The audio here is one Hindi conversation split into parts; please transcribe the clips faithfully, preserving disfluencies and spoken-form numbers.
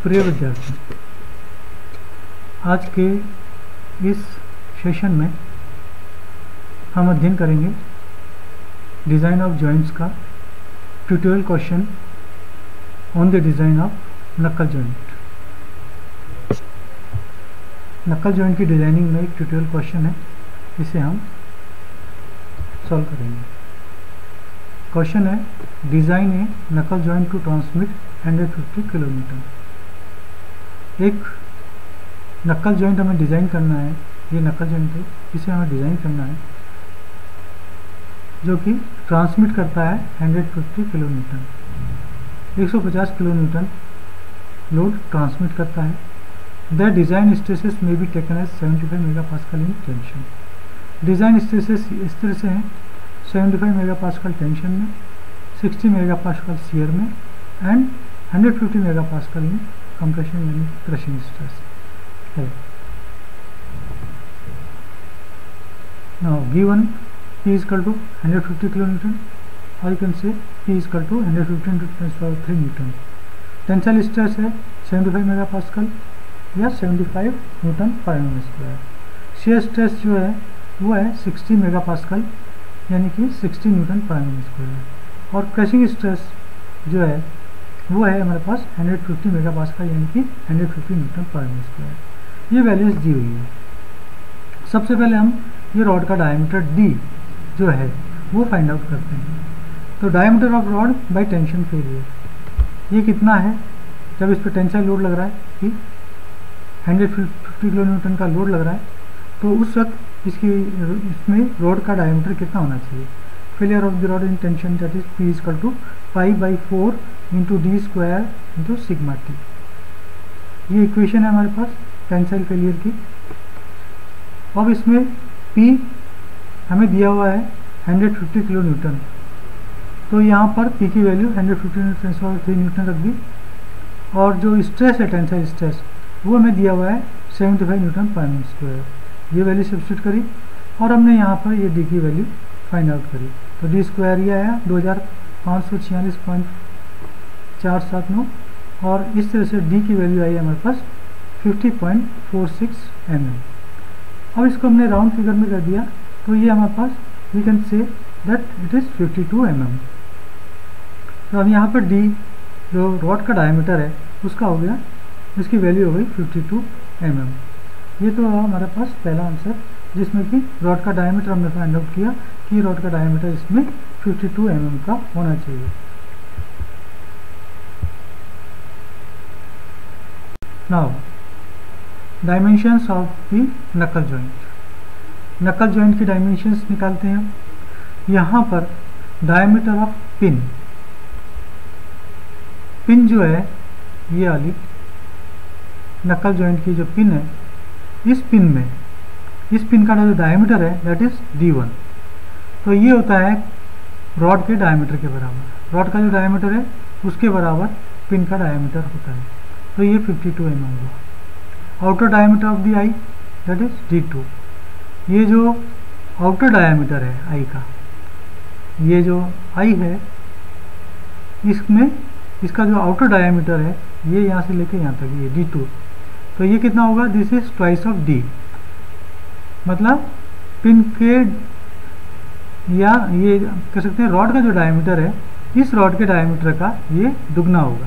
प्रिय विद्यार्थी, आज के इस सेशन में हम अध्ययन करेंगे डिज़ाइन ऑफ जॉइंट्स का tutorial question on the design of knuckle joint. Knuckle joint की डिज़ाइनिंग में एक ट्यूटोरियल क्वेश्चन है, इसे हम सॉल्व करेंगे। क्वेश्चन है डिज़ाइन ए नक्कल जॉइंट टू ट्रांसमिट एक सौ पचास किलोमीटर। एक नक्कल जॉइंट हमें डिज़ाइन करना है, ये नक्कल जॉइंट है, इसे हमें डिज़ाइन करना है जो कि ट्रांसमिट करता है एक सौ पचास किलोमीटर, एक सौ पचास किलोमीटर लोड ट्रांसमिट करता है। द डिज़ाइन स्ट्रेसेस में बी टेकन एज पचहत्तर mega pascal in tension. Design stresses इस तरह से हैं, पचहत्तर मेगा पास्कल टेंशन में, साठ मेगा पास्कल शियर में एंड एक सौ पचास मेगा पास्कल इन कंप्रेशन यानी क्रशिंग स्ट्रेस है। Now given P is equal to one hundred fifty kilonewton, or you can say P is equal to one hundred fifteen to ten power three newton. Tensile stress है पचहत्तर मेगा पास्कल या पचहत्तर न्यूटन पर एम स्क्वायर। शियर स्ट्रेस जो है वो है साठ मेगा पास्कल यानी कि साठ न्यूटन पर एम स्क्वायर। और क्रशिंग स्ट्रेस जो है वो है हमारे पास एक सौ पचास मेगा पास्कल यानी कि एक सौ पचास न्यूटन पर एम स्क्वायर। ये वैल्यूज दी हुई है। सबसे पहले हम ये रॉड का डायमीटर डी जो है वो फाइंड आउट करते हैं। तो diameter of rod by tension failure ये कितना है, जब इस पर टेंसाइल लोड लग रहा है कि एक सौ पचास किलो न्यूटन का लोड लग रहा है, तो उस वक्त इसकी इसमें रॉड का डायमीटर कितना होना चाहिए। Failure of the rod in tension that is P equal to five by four into d square into sigma t. ये इक्वेशन है हमारे पास टेंसाइल फेलियर की। अब इसमें P हमें दिया हुआ है एक सौ पचास किलो न्यूटन, तो यहाँ पर P की वैल्यू एक सौ पचास न्यूटन थ्री न्यूटन रख दी। और जो स्ट्रेस है टेंसाइल स्ट्रेस वो हमें दिया हुआ है पचहत्तर न्यूटन पर एम स्क्वायर। ये वैल्यू सब्स्टिट्यूट करी और हमने यहाँ पर ये D की वैल्यू फाइंड आउट करी। तो डी स्क्वायर ये आया दो हज़ार पाँच सौ छियालीस पॉइंट चार सात नौ, और इस तरह से D की वैल्यू आई हमारे पास पचास point four six m m. अब इसको हमने राउंड फिगर में कर दिया, तो ये हमारे पास we can say that it is बावन एम एम। तो अब यहाँ पर D जो रॉड का डायमीटर है उसका हो गया, इसकी वैल्यू हो गई बावन एम एम। ये तो हमारे पास पहला आंसर, जिसमें कि रॉड का डायमीटर हमने फाइंड आउट किया कि रॉड का डायमीटर इसमें बावन एम एम का होना चाहिए। Now dimensions of the knuckle joint. Knuckle joint की डायमेंशंस निकालते हैं हम। यहाँ पर डायमीटर ऑफ पिन, पिन जो है ये वाली नक्कल जॉइंट की जो पिन है, इस पिन में इस पिन का जो डायमीटर है दैट इज डी वन। तो ये होता है रॉड के डायमीटर के बराबर। रॉड का जो डायमीटर है उसके बराबर पिन का डायमीटर होता है, तो ये बावन एम एम हुआ। Outer diameter of the eye that is d two. ये जो आउटर डायमीटर है आई का, ये जो आई है इसमें इसका जो आउटर डायमीटर है ये यहाँ से लेके यहाँ तक ये डी टू, तो ये कितना होगा, this is twice of d. मतलब पिन के या ये कह सकते हैं रॉड का जो डायमीटर है इस रॉड के डायमीटर का ये दुगना होगा।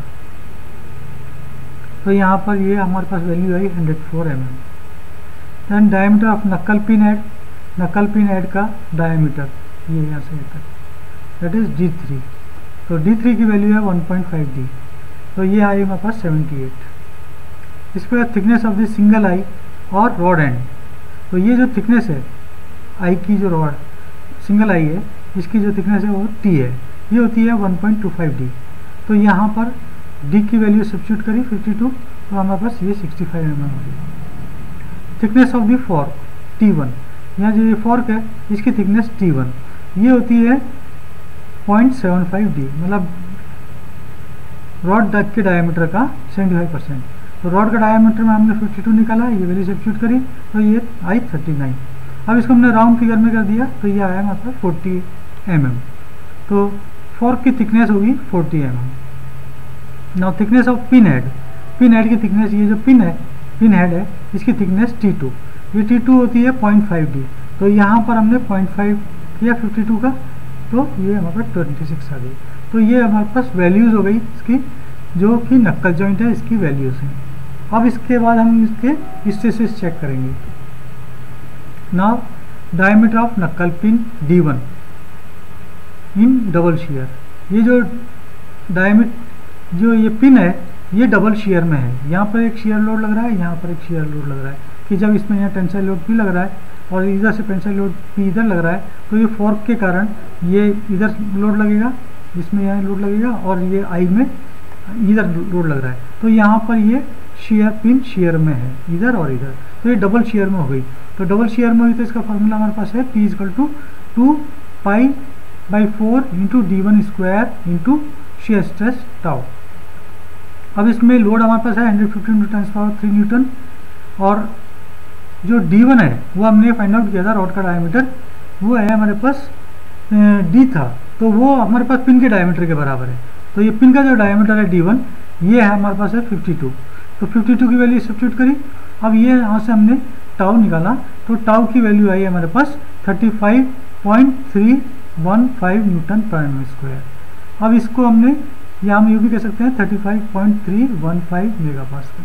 तो यहाँ पर ये हमारे पास वैल्यू आई एक सौ चार m m. Then diameter of knuckle pin head, knuckle pin head का डायमीटर ये यहाँ से तक दैट इज डी थ्री। तो डी थ्री की वैल्यू है वन पॉइंट फाइव डी, तो ये आई हमारे पास अठहत्तर। इसके बाद thickness of the single eye और रॉड एंड, तो ये जो थिकनेस है आई की, जो रॉड सिंगल आई है इसकी जो थिकनेस है वो टी है, ये होती है one point two five d. तो यहाँ पर डी की वैल्यू सब्स्टिट्यूट करी बावन, तो हमारे पास ये पैंसठ एम एम हो गई। Thickness of the fork t one, यहाँ जो ये फॉर्क है इसकी थिकनेस टी वन, ये होती है पॉइंट सेवन फाइव डी, मतलब रॉड के डायमीटर का पचहत्तर परसेंट। तो रॉड का डायमीटर में हमने बावन निकाला, ये वैल्यू सब्स्टिट्यूट करी तो ये आई उनतालीस। अब इसको हमने राउंड फिगर में कर दिया तो ये आया हमारे पास चालीस एम एम। तो फॉर्क की थिकनेस होगी चालीस m m. Now thickness of pin head, pin head की थिकनेस, ये जो पिन है पिन हेड है इसकी थिकनेस टी टू, ये टी टू होती है पॉइंट फाइव डी। तो यहाँ पर हमने पॉइंट फाइव किया फिफ्टी टू का, तो ये हमारे पास ट्वेंटी सिक्स आ गई। तो ये हमारे पास वैल्यूज़ हो गई इसकी, जो कि नक्कल जॉइंट है इसकी वैल्यूज़ हैं। अब इसके बाद हम इसके स्ट्रेसेस चेक करेंगे। Now diameter of knuckle pin d one in double shear. ये जो डायमीटर जो ये पिन है ये डबल शेयर में है, यहाँ पर एक शेयर लोड लग रहा है, यहाँ पर एक शेयर लोड लग रहा है कि जब इसमें यहाँ टेंसाइल लोड भी लग रहा है और इधर से टेंसाइल लोड भी इधर लग रहा है, तो ये फोर्क के कारण ये इधर लोड लगेगा, इसमें यहाँ लोड लगेगा और ये आई में इधर लोड लग रहा है। तो यहाँ पर ये शेयर पिन शेयर में है इधर और इधर, तो ये डबल शेयर में हो गई। तो डबल शेयर में हुई तो इसका फॉर्मूला हमारे पास है P equal to two pi by four into D one square into shear stress tau. अब इसमें लोड हमारे पास है hundred fifty into ten power three newton, और जो डी वन है वो हमने फाइंड आउट किया था, रॉड का डायमीटर वो है हमारे पास डी था, तो वो हमारे पास पिन के डायमीटर के बराबर है। तो ये पिन का जो डायमीटर है डी वन ये है हमारे पास है फिफ्टी टू, तो फिफ्टी टू की वैल्यू सब्स्टिट्यूट करी। अब ये यहाँ से हमने टाउ निकाला, तो टाउ की वैल्यू आई हमारे पास thirty five point three one five newton पर एम स्क्वायर। अब इसको हमने या हम ये भी कह सकते हैं thirty five point three one five mega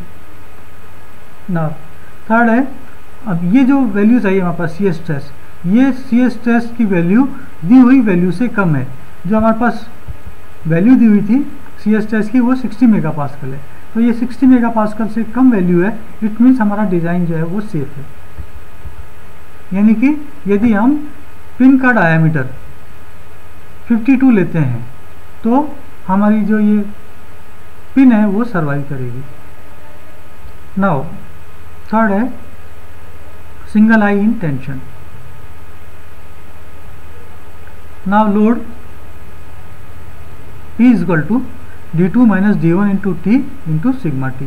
pascal. ना थर्ड है, अब ये जो वैल्यूज आई हमारे पास सी स्ट्रेस, ये सी स्ट्रेस की वैल्यू दी हुई वैल्यू से कम है। जो हमारे पास वैल्यू दी हुई थी सी स्ट्रेस की वो सिक्सटी मेगा पास्कल है, तो ये सिक्सटी मेगा पास्कल से कम वैल्यू है। इट मीन्स हमारा डिज़ाइन जो है वो सेफ है। यानी कि यदि हम पिन का डायमीटर फिफ्टी टू लेते हैं तो हमारी जो ये पिन है वो सर्वाइव करेगी। नाउ थर्ड है single eye in tension. Now load P is equal to d two minus D one into t into sigma t.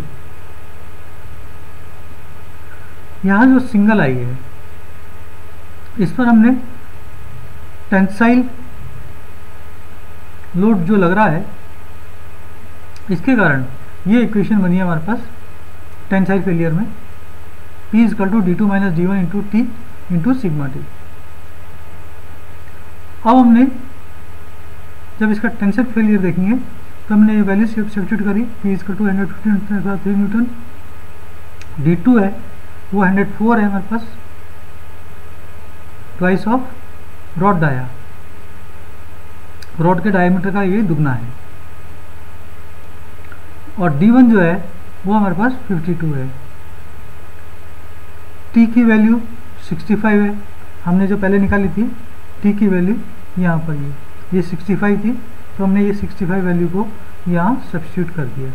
यहाँ जो सिंगल आई है इस पर हमने टेंसाइल लोड जो लग रहा है इसके कारण ये इक्वेशन बनी है हमारे पास टेंसाइल फेलियर में, P is equal to D two minus D one into t into sigma t. अब हमने जब इसका टेंसाइल फेलियर देखेंगे तो हमने ये वैल्यू सब्स्टिट्यूट करी, P is equal to hundred fifty three newton, D two है वो हंड्रेड फोर है हमारे पास, twice of rod dia, rod के डायमीटर का ये दुगना है, और डी वन जो है वो हमारे पास फिफ्टी टू है। टी की वैल्यू सिक्सटी फाइव है, हमने जो पहले निकाली थी टी की वैल्यू यहाँ पर ये ये सिक्सटी फाइव थी, तो हमने ये सिक्सटी फाइव वैल्यू को यहाँ सब्स्टिट्यूट कर दिया।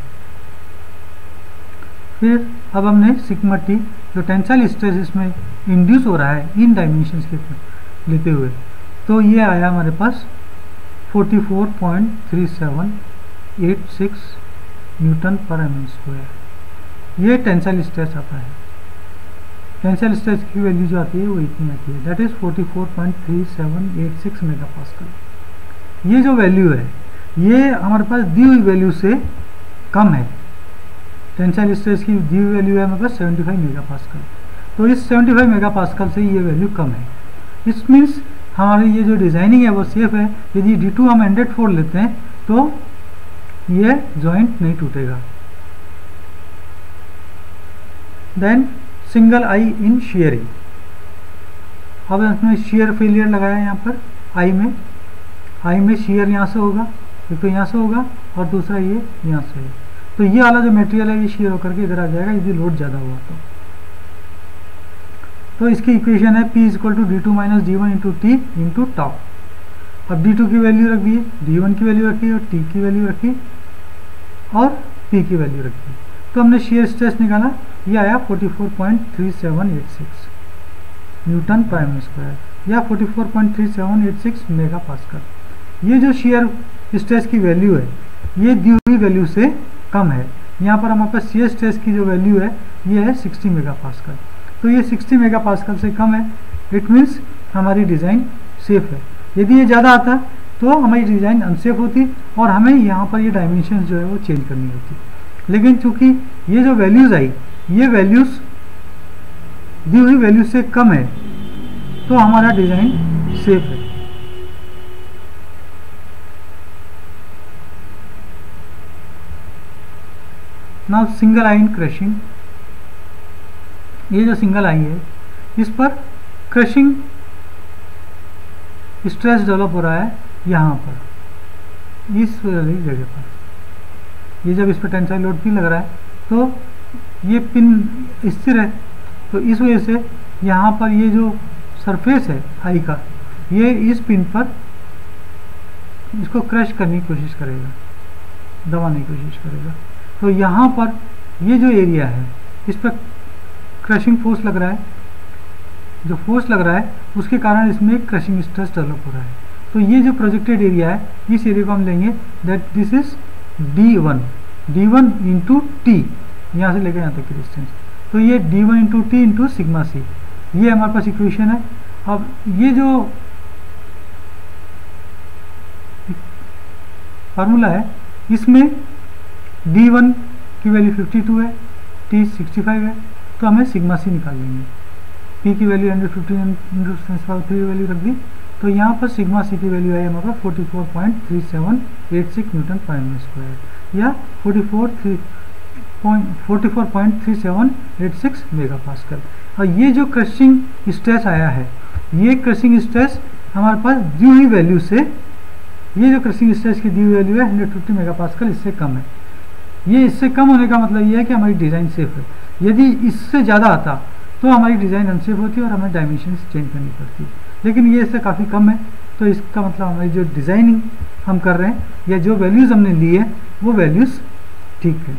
फिर अब हमने सिग्मा टी जो टेंसाइल स्ट्रेस इसमें इंड्यूस हो रहा है इन डायमेंशंस के लेते हुए, तो ये आया हमारे पास forty four point three seven eight six newton पर एम स्क्वायर। ये टेंसाइल स्ट्रेस आता है। टेंसाइल स्ट्रेस की वैल्यू जो आती है वो इतनी आती है, that is forty four point three seven eight six mega pascal. ये जो वैल्यू है ये हमारे पास दी हुई वैल्यू से कम है। टेंसाइल स्ट्रेस की दी हुई वैल्यू है हमारे पास सेवेंटी फाइव मेगा पास्कल, तो इस सेवेंटी फाइव मेगा पास्कल से ये वैल्यू कम है। इस मीन्स हमारी ये जो डिज़ाइनिंग है वो सेफ है। यदि डी टू हम हंड्रेड फोर लेते हैं तो ये जॉइंट नहीं टूटेगा। Then single eye in shearing. अब हमने शेयर फेलियर लगाया यहाँ पर आई में, आई में शेयर यहाँ से होगा, एक तो यहाँ से होगा और दूसरा ये यहाँ से है। तो ये वाला जो मटेरियल है ये शेयर होकर के इधर आ जाएगा यदि लोड ज़्यादा हुआ तो। तो इसकी इक्वेशन है P is equal to D two minus D one into t into tau. अब डी टू की वैल्यू रख दी, डी वन की वैल्यू रखी और टी की वैल्यू रखी और P की वैल्यू रखी, तो हमने शेयर स्ट्रेस निकाला, ये आया forty four point three seven eight six newton पर एम स्क्वायर या forty four point three seven eight six mega pascal. ये जो शेयर स्ट्रेस की वैल्यू है ये दी हुई वैल्यू से कम है। यहाँ पर हमारे पास शेयर स्ट्रेस की जो वैल्यू है ये है सिक्सटी मेगा पास्कल, तो ये सिक्सटी मेगा पास्कल से कम है। इट मीन्स हमारी डिज़ाइन सेफ है। यदि ये ज़्यादा आता तो हमारी डिज़ाइन अनसेफ होती और हमें यहाँ पर ये डायमेंशन जो है वो चेंज करनी होती। लेकिन चूंकि ये जो वैल्यूज़ आई ये वैल्यूज़ दी हुई वैल्यू से कम है तो हमारा डिज़ाइन सेफ है। नाउ सिंगल आइन क्रशिंग, ये जो सिंगल आई है इस पर क्रशिंग स्ट्रेस डेवलप हो रहा है यहाँ पर, इस वाली जगह पर। ये जब इस पर टेंसाइल लोड भी लग रहा है तो ये पिन स्थिर है, तो इस वजह से यहाँ पर ये जो सरफेस है आई का, ये इस पिन पर इसको क्रश करने की कोशिश करेगा, दबाने की कोशिश करेगा। तो यहाँ पर ये जो एरिया है इस पर क्रशिंग फोर्स लग रहा है, जो फोर्स लग रहा है उसके कारण इसमें क्रशिंग स्ट्रेस डेवलप हो रहा है। तो ये जो प्रोजेक्टेड एरिया है इस एरिया को हम लेंगे that this is d one, d one into t, यहाँ से लेकर यहाँ तक की डिस्टेंस। तो ये d one into t into sigma c, ये हमारे पास इक्वेशन है। अब ये जो फार्मूला है इसमें डी वन की वैल्यू फिफ्टी टू है, टी सिक्सटी फाइव है, तो हमें सिग्मा सी निकाल लेंगे। पी की value hundred fifteen into ten power three value रख दी, तो यहाँ पर सिग्मा सी की वैल्यू आई हमारे पास forty four point three seven eight six newton पर एम स्क्वायर या forty four three point forty four point three seven eight six mega pascal. और ये जो क्रशिंग स्ट्रेस आया है, ये क्रशिंग स्ट्रेस हमारे पास दी हुई वैल्यू से, ये जो क्रशिंग स्ट्रेस की दी हुई वैल्यू है हंड्रेड फिफ्टी मेगा पास्कल, इससे कम है। ये इससे कम होने का मतलब ये है कि हमारी डिज़ाइन सेफ है। यदि इससे ज़्यादा आता तो हमारी डिज़ाइन अनसेफ होती और हमें डायमेंशन चेंज करनी पड़ती, लेकिन ये इससे काफ़ी कम है। तो इसका मतलब हमारी जो डिज़ाइनिंग हम कर रहे हैं या जो वैल्यूज़ हमने ली है वो वैल्यूज़ ठीक है।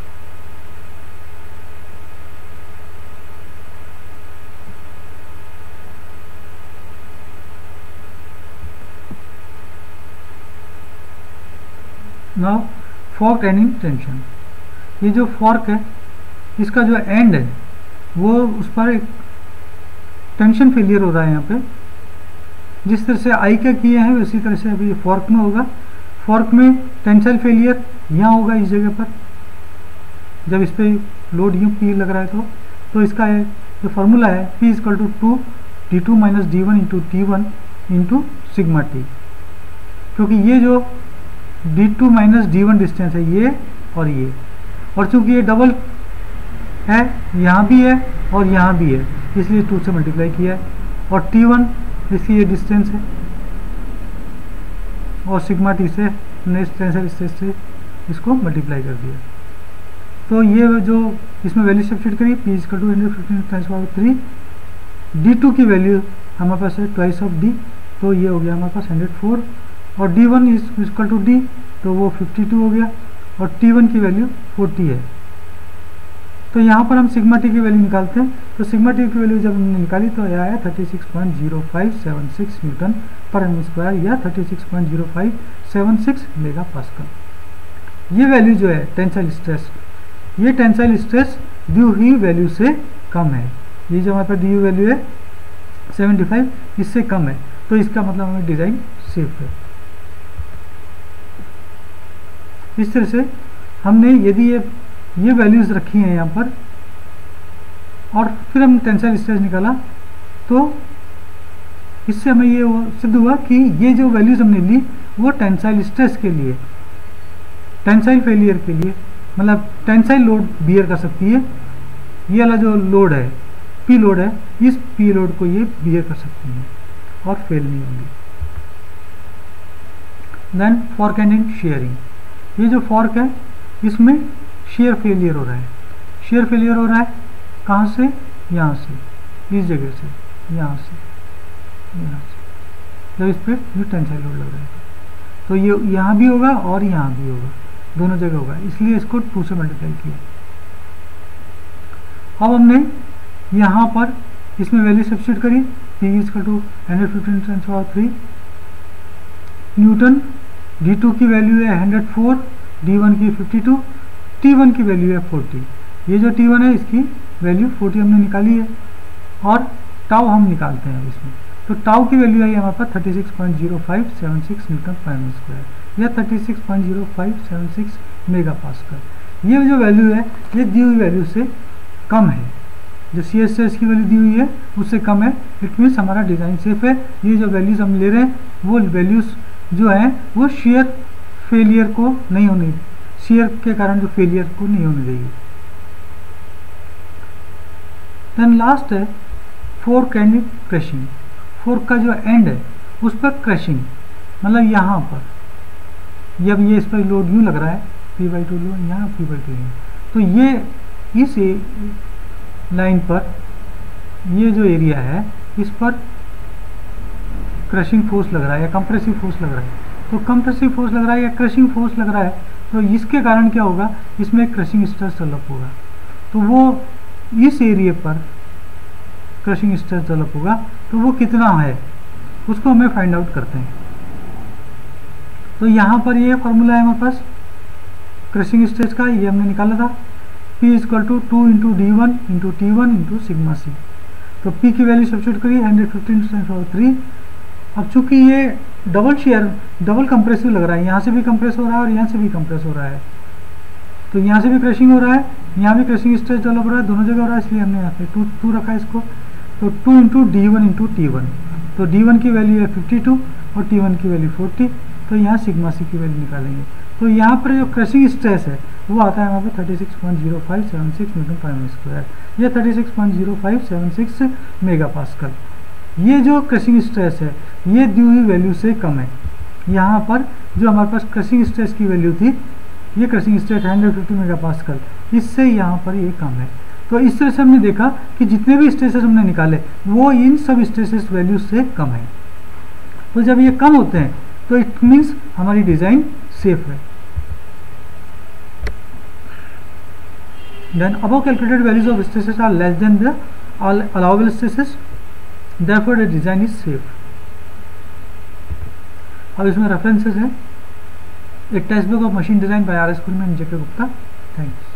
नाउ फॉर्क एंडिंग टेंशन, ये जो फॉर्क है इसका जो एंड है वो उस पर एक टेंशन फेलियर हो रहा है। यहाँ पे जिस तरह से आई का किए हैं उसी तरह से अभी फॉर्क में होगा। फॉर्क में टेंसाइल फेलियर यहाँ होगा इस जगह पर, जब इस पर लोड यू पी लग रहा है तो तो इसका है जो फार्मूला है P equal to two D two minus D one into T one into sigma T, क्योंकि ये जो D two minus D one distance है ये और ये, और चूंकि ये डबल है यहाँ भी है और यहाँ भी है इसलिए टू से मल्टीप्लाई किया है, और टी वन इसकी ये डिस्टेंस है और सिग्मा टी से नेक्स्ट टेंसाइल स्ट्रेस से इसको मल्टीप्लाई कर दिया। तो ये जो इसमें वैल्यू सब्स्टिट्यूट करी P equal to hundred fifteen times power three, D two की वैल्यू हमारे पास है ट्वाइस ऑफ डी, तो ये हो गया हमारे पास हंड्रेड फोर, और D one is equal to D तो वो फिफ्टी टू हो गया, और टी वन की वैल्यू फोर्टी है। तो यहाँ पर हम सिग्मा टी की वैल्यू निकालते हैं, तो सिग्मा टी की वैल्यू जब हमने निकाली तो यह आया thirty six point zero five seven six newton पर एम स्क्वायर या thirty six point zero five seven six mega pascal. ये वैल्यू जो है टेंसाइल स्ट्रेस, ये टेंसाइल स्ट्रेस दी हुई वैल्यू से कम है। ये जो हमारे पास दी हुई वैल्यू है सेवेंटी फाइव, इससे कम है, तो इसका मतलब हमें डिज़ाइन सेफ है। इस तरह से हमने यदि ये ये वैल्यूज़ रखी हैं यहाँ पर और फिर हम टेंसाइल स्ट्रेस निकाला, तो इससे हमें ये सिद्ध हुआ कि ये जो वैल्यूज़ हमने ली वो टेंसाइल स्ट्रेस के लिए, टेंसाइल फेलियर के लिए, मतलब टेंसाइल लोड बियर कर सकती है। ये वाला जो लोड है पी लोड है, इस पी लोड को ये बियर कर सकती है और फेल नहीं होंगी। देन फॉर्क एंडिंग शेयरिंग, ये जो फॉर्क है इसमें शेयर फेलियर हो रहा है। शेयर फेलियर हो रहा है कहाँ से? यहाँ से, इस जगह से, यहाँ से, यहाँ से, जब इस पर जो टेंसाइल लोड लग रहा है तो ये यहाँ भी होगा और यहाँ भी होगा, दोनों जगह होगा, इसलिए इसको टू से मल्टीप्लाई किया। अब हमने यहाँ पर इसमें वैल्यू सब्स्टिट्यूट करी, P equal to hundred fifteen ten power three newton, D two की वैल्यू है हंड्रेड फोर, डी वन की फिफ्टी टू, टी वन की वैल्यू है फोर्टी। ये जो टी वन है इसकी वैल्यू फोर्टी हमने निकाली है, और टाउ हम निकालते हैं इसमें, तो टाउ की वैल्यू आई हमारे पास thirty six point zero five seven six newton पर एम स्क्वायर या thirty six point zero five seven six mega pascal. ये जो वैल्यू है ये दी हुई वैल्यू से कम है, जो सी एस एस की वैल्यू दी हुई है उससे कम है, इट मीन्स हमारा डिज़ाइन सेफ है। ये जो वैल्यूज़ हम ले रहे हैं वो वैल्यूज़ जो हैं वो शेयर फेलियर को नहीं होने, शेयर के कारण जो फेलियर को नहीं होने देगी। देन लास्ट है फोर्क एंड क्रशिंग। फोर्क का जो एंड है उस पर क्रशिंग, मतलब यहाँ पर जब ये इस पर लोड यूँ लग रहा है पी बाई टू लोड, यहाँ पी बाई टू यहाँ, तो ये इस लाइन पर ये जो एरिया है इस पर क्रशिंग फोर्स लग रहा है या कंप्रेसिव फोर्स लग रहा है। तो कंप्रेसिव फोर्स लग रहा है या क्रशिंग फोर्स लग रहा है, तो इसके कारण क्या होगा, इसमें क्रशिंग स्ट्रेस डेवलप होगा। तो वो इस एरिया पर क्रशिंग स्ट्रेस डेवलप होगा, तो वो कितना है उसको हमें फाइंड आउट करते हैं। तो यहाँ पर ये फॉर्मूला है हमारे पास क्रशिंग स्ट्रेस का, ये हमने निकाला था P equal to two into D one into T one into sigma C. तो P की वैल्यू सब्स्टिट्यूट करिए hundred fifteen to ten power three. अब चूंकि ये डबल शेयर डबल कंप्रेसिव लग रहा है, यहाँ से भी कंप्रेस हो रहा है और यहाँ से भी कंप्रेस हो रहा है, तो यहाँ से भी क्रशिंग हो रहा है, यहाँ भी क्रशिंग स्ट्रेस डेवलप हो रहा है, दोनों जगह हो रहा है, इसलिए हमने यहाँ पे टू टू रखा है इसको। तो two into D one into T one, तो डी वन की वैल्यू है फिफ्टी टू और टी वन की वैल्यू फोर्टी, तो यहाँ सिग्मा सी की वैल्यू निकालेंगे। तो यहाँ पर जो क्रशिंग स्ट्रेस है वो आता है वहाँ पे thirty six point zero five seven six newton per metre square, या thirty six point zero five seven six mega pascal. ये जो क्रशिंग स्ट्रेस है ये दी हुई वैल्यू से कम है। यहाँ पर जो हमारे पास क्रशिंग स्ट्रेस की वैल्यू थी, ये crushing stress hundred fifty mega pascal, इससे यहाँ पर ये कम है। तो इस तरह से हमने देखा कि जितने भी स्ट्रेसेस हमने निकाले वो इन सब स्ट्रेसेस वैल्यू से कम है। तो जब ये कम होते हैं तो इट मीन्स हमारी डिज़ाइन सेफ है। Then above calculated values of stresses are less than the all allowable stresses, therefore the design is safe. अब इसमें रेफरेंसेस है, एक textbook of machine design by R S Khurmi, J K Gupta. Thanks.